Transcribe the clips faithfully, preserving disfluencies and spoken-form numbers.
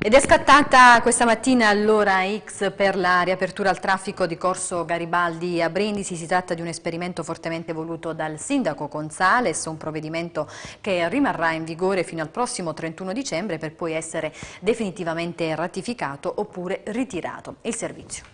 Ed è scattata questa mattina l'ora X per la riapertura al traffico di Corso Garibaldi a Brindisi. Si tratta di un esperimento fortemente voluto dal sindaco Gonzales, un provvedimento che rimarrà in vigore fino al prossimo trentuno dicembre per poi essere definitivamente ratificato oppure ritirato. Il servizio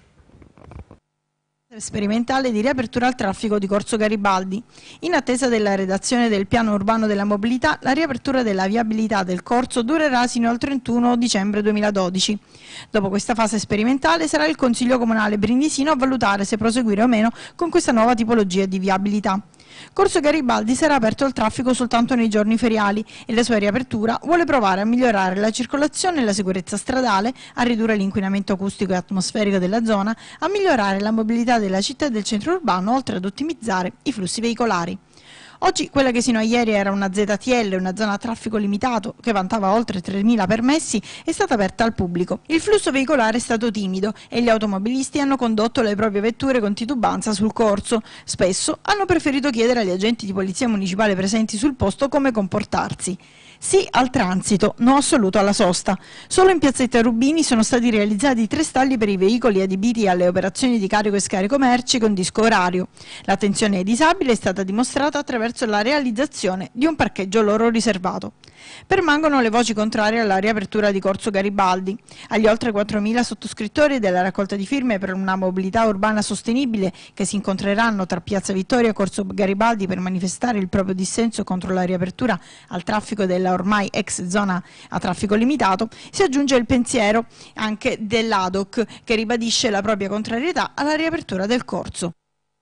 sperimentale di riapertura al traffico di Corso Garibaldi. In attesa della redazione del piano urbano della mobilità, la riapertura della viabilità del corso durerà sino al trentuno dicembre duemiladodici. Dopo questa fase sperimentale sarà il Consiglio Comunale brindisino a valutare se proseguire o meno con questa nuova tipologia di viabilità. Corso Garibaldi sarà aperto al traffico soltanto nei giorni feriali e la sua riapertura vuole provare a migliorare la circolazione e la sicurezza stradale, a ridurre l'inquinamento acustico e atmosferico della zona, a migliorare la mobilità della città e del centro urbano, oltre ad ottimizzare i flussi veicolari. Oggi quella che sino a ieri era una Z T L, una zona a traffico limitato che vantava oltre tremila permessi, è stata aperta al pubblico. Il flusso veicolare è stato timido e gli automobilisti hanno condotto le proprie vetture con titubanza sul corso. Spesso hanno preferito chiedere agli agenti di polizia municipale presenti sul posto come comportarsi. Sì al transito, no assoluto alla sosta. Solo in piazzetta Rubini sono stati realizzati tre stalli per i veicoli adibiti alle operazioni di carico e scarico merci con disco orario. L'attenzione ai disabili è stata dimostrata attraverso la realizzazione di un parcheggio loro riservato. Permangono le voci contrarie alla riapertura di Corso Garibaldi. Agli oltre quattromila sottoscrittori della raccolta di firme per una mobilità urbana sostenibile che si incontreranno tra Piazza Vittoria e Corso Garibaldi per manifestare il proprio dissenso contro la riapertura al traffico della ormai ex zona a traffico limitato, si aggiunge il pensiero anche dell'A D O C che ribadisce la propria contrarietà alla riapertura del corso.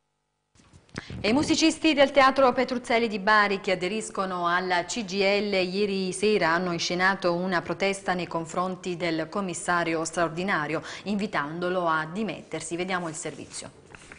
E i musicisti del Teatro Petruzzelli di Bari che aderiscono alla C G I L ieri sera hanno inscenato una protesta nei confronti del commissario straordinario, invitandolo a dimettersi. Vediamo il servizio.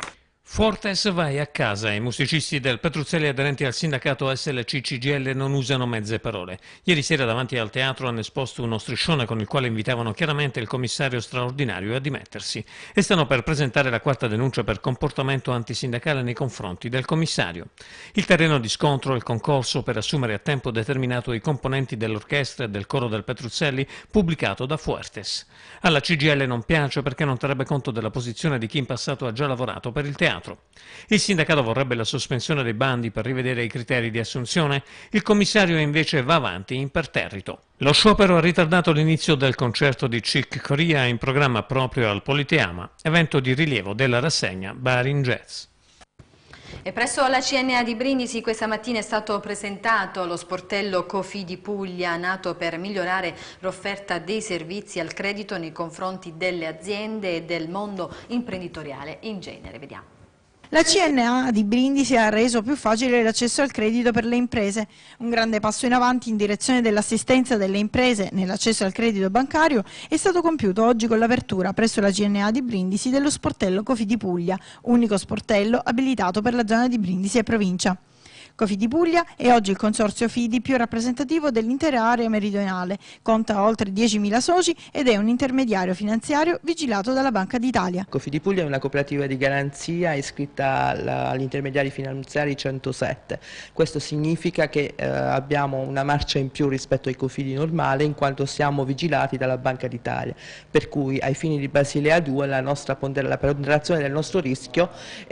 Fortes vai a casa. I musicisti del Petruzzelli aderenti al sindacato S L C C G I L non usano mezze parole. Ieri sera davanti al teatro hanno esposto uno striscione con il quale invitavano chiaramente il commissario straordinario a dimettersi e stanno per presentare la quarta denuncia per comportamento antisindacale nei confronti del commissario. Il terreno di scontro è il concorso per assumere a tempo determinato i componenti dell'orchestra e del coro del Petruzzelli pubblicato da Fuertes. Alla C G I L non piace perché non terrebbe conto della posizione di chi in passato ha già lavorato per il teatro. Il sindacato vorrebbe la sospensione dei bandi per rivedere i criteri di assunzione, il commissario invece va avanti imperterrito. Lo sciopero ha ritardato l'inizio del concerto di Chick Corea in programma proprio al Politeama, evento di rilievo della rassegna Bari in Jazz. E presso la C N A di Brindisi questa mattina è stato presentato lo sportello Cofi di Puglia, nato per migliorare l'offerta dei servizi al credito nei confronti delle aziende e del mondo imprenditoriale in genere. Vediamo. La C N A di Brindisi ha reso più facile l'accesso al credito per le imprese. Un grande passo in avanti in direzione dell'assistenza delle imprese nell'accesso al credito bancario è stato compiuto oggi con l'apertura presso la C N A di Brindisi dello sportello Cofi di Puglia, unico sportello abilitato per la zona di Brindisi e provincia. Cofi di Puglia è oggi il consorzio Fidi più rappresentativo dell'intera area meridionale, conta oltre diecimila soci ed è un intermediario finanziario vigilato dalla Banca d'Italia. Cofi di Puglia è una cooperativa di garanzia iscritta agli intermediari finanziari centosette. Questo significa che eh, abbiamo una marcia in più rispetto ai Cofidi normali in quanto siamo vigilati dalla Banca d'Italia, per cui ai fini di Basilea due la, nostra ponder la ponderazione del nostro rischio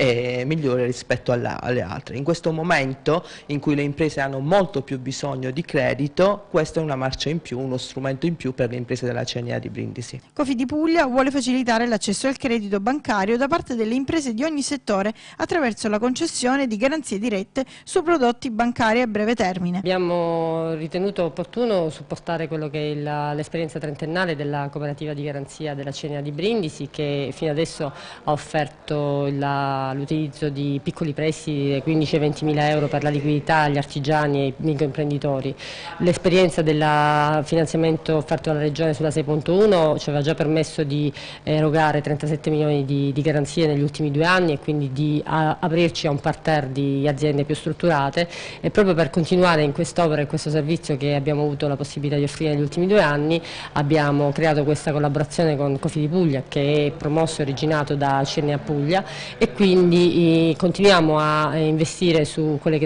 è migliore rispetto alla, alle altre. In questo momento in cui le imprese hanno molto più bisogno di credito, questa è una marcia in più, uno strumento in più per le imprese della C N A di Brindisi. Cofi di Puglia vuole facilitare l'accesso al credito bancario da parte delle imprese di ogni settore attraverso la concessione di garanzie dirette su prodotti bancari a breve termine. Abbiamo ritenuto opportuno supportare quello che è l'esperienza trentennale della cooperativa di garanzia della C N A di Brindisi, che fino adesso ha offerto l'utilizzo di piccoli prestiti di quindici a ventimila euro per la liquidità agli artigiani e ai microimprenditori. L'esperienza del finanziamento offerto dalla Regione sulla sei punto uno ci aveva già permesso di erogare trentasette milioni di, di garanzie negli ultimi due anni e quindi di a, aprirci a un parterre di aziende più strutturate, e proprio per continuare in quest'opera e questo servizio che abbiamo avuto la possibilità di offrire negli ultimi due anni abbiamo creato questa collaborazione con Cofi di Puglia, che è promosso e originato da C N A Puglia, e quindi eh, continuiamo a investire su quelle che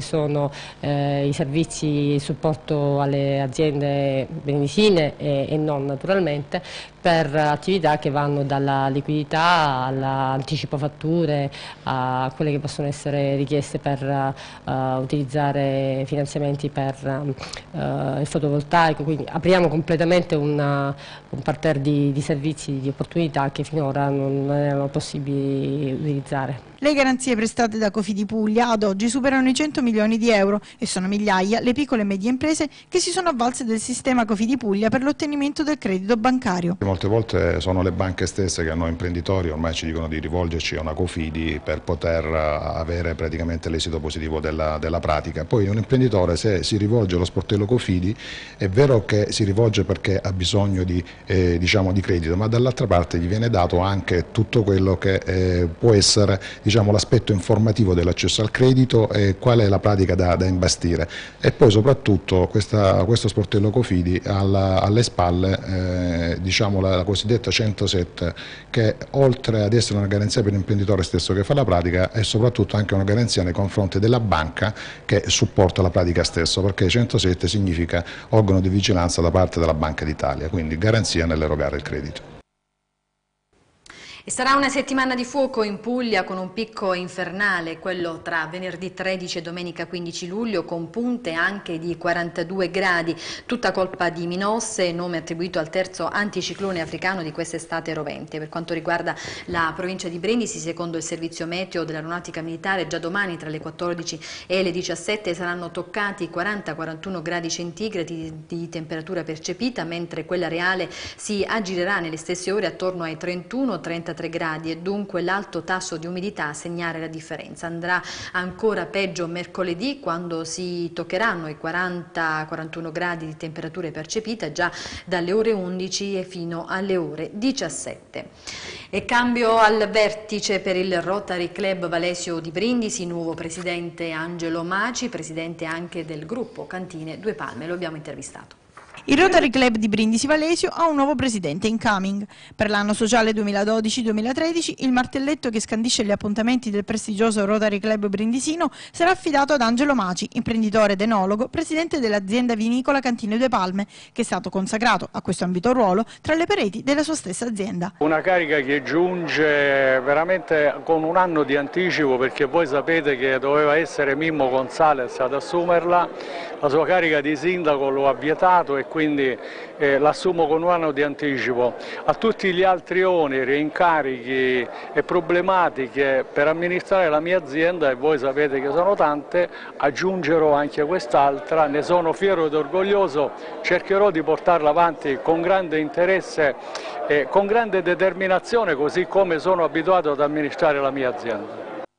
sono eh, i servizi, il supporto alle aziende brindisine e, e non naturalmente, per attività che vanno dalla liquidità all'anticipo fatture, a quelle che possono essere richieste per uh, utilizzare finanziamenti per uh, il fotovoltaico. Quindi apriamo completamente una, un parterre di, di servizi, di opportunità che finora non erano possibili utilizzare. Le garanzie prestate da Cofidi Puglia ad oggi superano i cento milioni di euro e sono migliaia le piccole e medie imprese che si sono avvalse del sistema Cofidi Puglia per l'ottenimento del credito bancario. Molte volte sono le banche stesse che a noi imprenditori ormai ci dicono di rivolgerci a una Cofidi per poter avere praticamente l'esito positivo della, della pratica. Poi un imprenditore, se si rivolge allo sportello Cofidi, è vero che si rivolge perché ha bisogno di, eh, diciamo, di credito, ma dall'altra parte gli viene dato anche tutto quello che eh, può essere, diciamo, l'aspetto informativo dell'accesso al credito e qual è la pratica da, da imbastire. E poi soprattutto questa, questo sportello Cofidi ha alle spalle eh, diciamo, la, la cosiddetta centosette, che oltre ad essere una garanzia per l'imprenditore stesso che fa la pratica, è soprattutto anche una garanzia nei confronti della banca che supporta la pratica stessa, perché centosette significa organo di vigilanza da parte della Banca d'Italia, quindi garanzia nell'erogare il credito. E sarà una settimana di fuoco in Puglia con un picco infernale, quello tra venerdì tredici e domenica quindici luglio, con punte anche di quarantadue gradi, tutta colpa di Minosse, nome attribuito al terzo anticiclone africano di quest'estate rovente. Per quanto riguarda la provincia di Brindisi, secondo il servizio meteo dell'aeronautica militare, già domani tra le quattordici e le diciassette saranno toccati quaranta quarantuno gradi centigradi di temperatura percepita, mentre quella reale si aggirerà nelle stesse ore attorno ai trentuno trentatré gradi e dunque l'alto tasso di umidità a segnare la differenza. Andrà ancora peggio mercoledì, quando si toccheranno i quaranta quarantuno gradi di temperatura percepita già dalle ore undici e fino alle ore diciassette. E cambio al vertice per il Rotary Club Valesio di Brindisi, nuovo presidente Angelo Maci, presidente anche del gruppo Cantine Due Palme. Lo abbiamo intervistato. Il Rotary Club di Brindisi Valesio ha un nuovo presidente incoming. Per l'anno sociale duemiladodici duemilatredici il martelletto che scandisce gli appuntamenti del prestigioso Rotary Club brindisino sarà affidato ad Angelo Maci, imprenditore ed enologo, presidente dell'azienda vinicola Cantine Due Palme, che è stato consacrato a questo ambito ruolo tra le pareti della sua stessa azienda. Una carica che giunge veramente con un anno di anticipo, perché voi sapete che doveva essere Mimmo Gonzales ad assumerla, la sua carica di sindaco lo ha vietato e quindi eh, l'assumo con un anno di anticipo. A tutti gli altri oneri, incarichi e problematiche per amministrare la mia azienda, e voi sapete che sono tante, aggiungerò anche quest'altra. Ne sono fiero ed orgoglioso, cercherò di portarla avanti con grande interesse e con grande determinazione, così come sono abituato ad amministrare la mia azienda.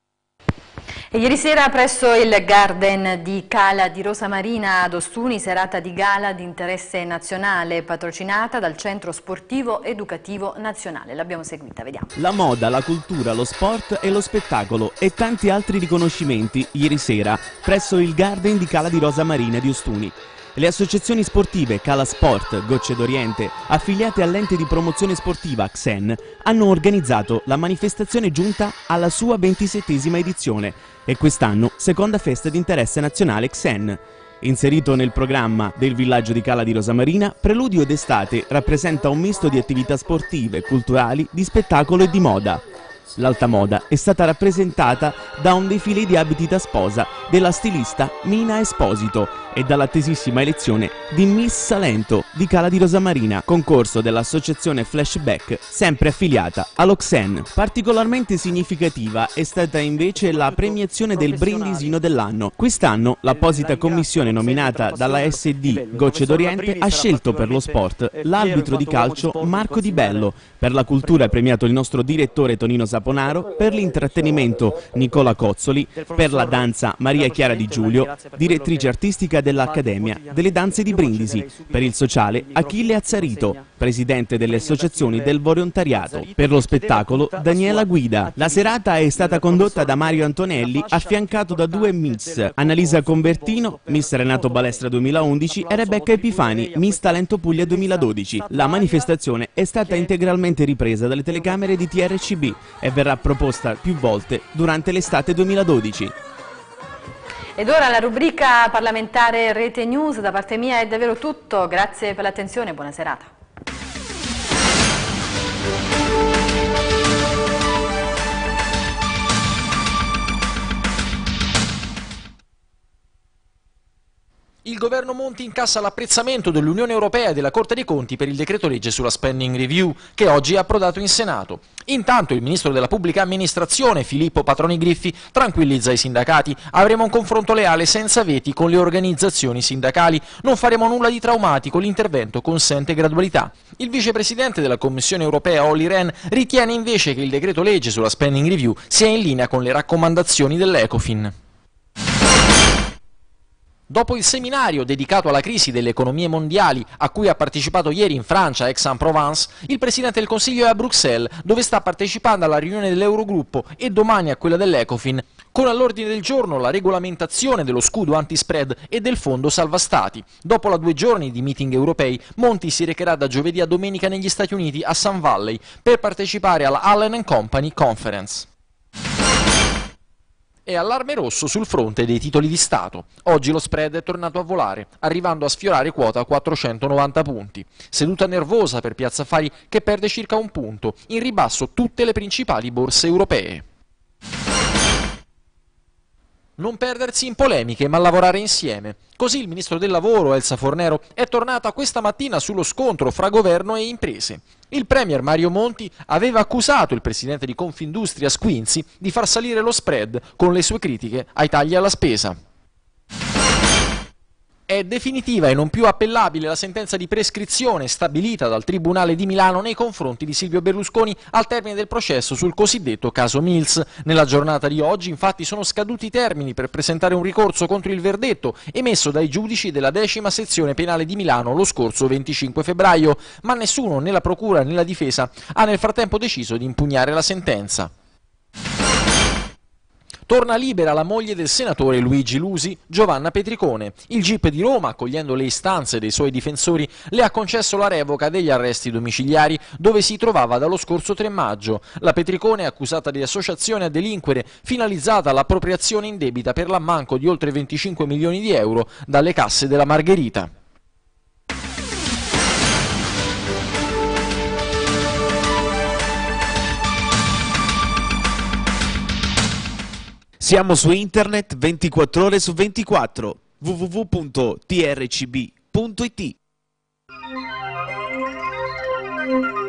E ieri sera presso il Garden di Cala di Rosamarina ad Ostuni, serata di gala di interesse nazionale patrocinata dal Centro Sportivo Educativo Nazionale. L'abbiamo seguita, vediamo. La moda, la cultura, lo sport e lo spettacolo e tanti altri riconoscimenti ieri sera presso il Garden di Cala di Rosamarina di Ostuni. Le associazioni sportive Cala Sport, Gocce d'Oriente, affiliate all'ente di promozione sportiva X E N, hanno organizzato la manifestazione giunta alla sua ventisettesima edizione e quest'anno seconda festa di interesse nazionale X E N. Inserito nel programma del villaggio di Cala di Rosamarina, Preludio d'estate rappresenta un misto di attività sportive, culturali, di spettacolo e di moda. L'alta moda è stata rappresentata da un defilé di abiti da sposa della stilista Mina Esposito e dall'attesissima elezione di Miss Salento di Cala di Rosamarina, concorso dell'associazione Flashback, sempre affiliata allo X E N. Particolarmente significativa è stata invece la premiazione del Brindisino dell'anno. Quest'anno l'apposita commissione nominata dalla S D Gocce d'Oriente ha scelto per lo sport l'arbitro di calcio Marco Di Bello, per la cultura è premiato il nostro direttore Tonino Saponaro, per l'intrattenimento Nicola Cozzoli, per la danza Maria Chiara Di Giulio, direttrice artistica dell'Accademia delle Danze di Brindisi, per il sociale Achille Azzarito, presidente delle associazioni del volontariato, per lo spettacolo Daniela Guida. La serata è stata condotta da Mario Antonelli, affiancato da due Miss, Annalisa Convertino, Miss Renato Balestra duemilaundici e Rebecca Epifani, Miss Talento Puglia duemiladodici. La manifestazione è stata integralmente ripresa dalle telecamere di T R C B e verrà proposta più volte durante l'estate duemiladodici. Ed ora la rubrica parlamentare Rete News, da parte mia è davvero tutto, grazie per l'attenzione e buona serata. Il governo Monti incassa l'apprezzamento dell'Unione Europea e della Corte dei Conti per il decreto legge sulla spending review, che oggi è approdato in Senato. Intanto il ministro della Pubblica Amministrazione, Filippo Patroni Griffi, tranquillizza i sindacati. Avremo un confronto leale senza veti con le organizzazioni sindacali. Non faremo nulla di traumatico, l'intervento consente gradualità. Il vicepresidente della Commissione Europea, Olli Rehn, ritiene invece che il decreto legge sulla spending review sia in linea con le raccomandazioni dell'Ecofin. Dopo il seminario dedicato alla crisi delle economie mondiali a cui ha partecipato ieri in Francia, Aix-en-Provence, il Presidente del Consiglio è a Bruxelles, dove sta partecipando alla riunione dell'Eurogruppo e domani a quella dell'Ecofin, con all'ordine del giorno la regolamentazione dello scudo antispread e del fondo salva stati. Dopo la due giorni di meeting europei, Monti si recherà da giovedì a domenica negli Stati Uniti a Sun Valley per partecipare alla Allen and Company Conference. E allarme rosso sul fronte dei titoli di Stato. Oggi lo spread è tornato a volare, arrivando a sfiorare quota quattrocentonovanta punti. Seduta nervosa per Piazza Affari, che perde circa un punto, in ribasso tutte le principali borse europee. Non perdersi in polemiche, ma lavorare insieme. Così il ministro del lavoro, Elsa Fornero, è tornata questa mattina sullo scontro fra governo e imprese. Il premier Mario Monti aveva accusato il presidente di Confindustria Squinzi di far salire lo spread con le sue critiche ai tagli alla spesa. È definitiva e non più appellabile la sentenza di prescrizione stabilita dal Tribunale di Milano nei confronti di Silvio Berlusconi al termine del processo sul cosiddetto caso Mills. Nella giornata di oggi, infatti, sono scaduti i termini per presentare un ricorso contro il verdetto emesso dai giudici della decima sezione penale di Milano lo scorso venticinque febbraio, ma nessuno, né la procura né la difesa, ha nel frattempo deciso di impugnare la sentenza. Torna libera la moglie del senatore Luigi Lusi, Giovanna Petricone. Il G I P di Roma, accogliendo le istanze dei suoi difensori, le ha concesso la revoca degli arresti domiciliari dove si trovava dallo scorso tre maggio. La Petricone è accusata di associazione a delinquere finalizzata all'appropriazione indebita per l'ammanco di oltre venticinque milioni di euro dalle casse della Margherita. Siamo su internet ventiquattro ore su ventiquattro, w w w punto t r c b punto i t.